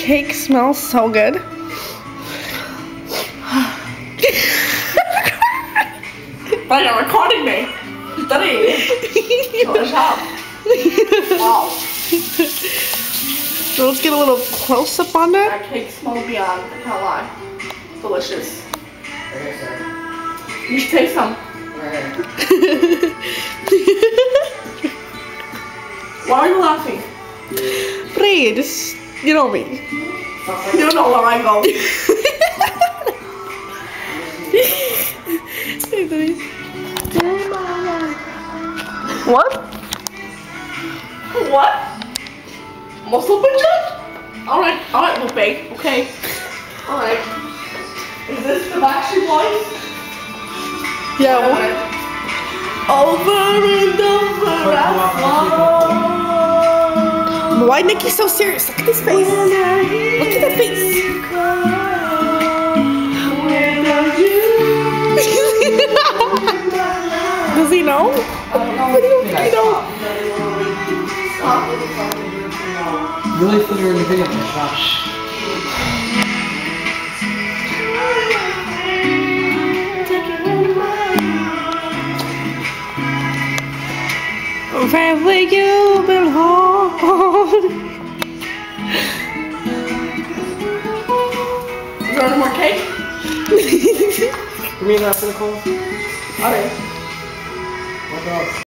cake smells so good. But you're recording me. Shut up. Wow. So let's get a little close up on that. That cake smells beyond, I can't lie. Delicious. You should taste some. Why are you laughing? Pray, just, you know me. You know where I go. What? What? Muscle picture? Alright, Lupe, okay. Alright. Is this the Backstreet Boys? Yeah. Over and over I Why Nicky's so serious? Look at his face. Look at that face. Does he know? I don't know. What do you think he knows? Really put her in the video. Wherever you belong. Is there any more cake? Give me that, Nicole. Alright. What else?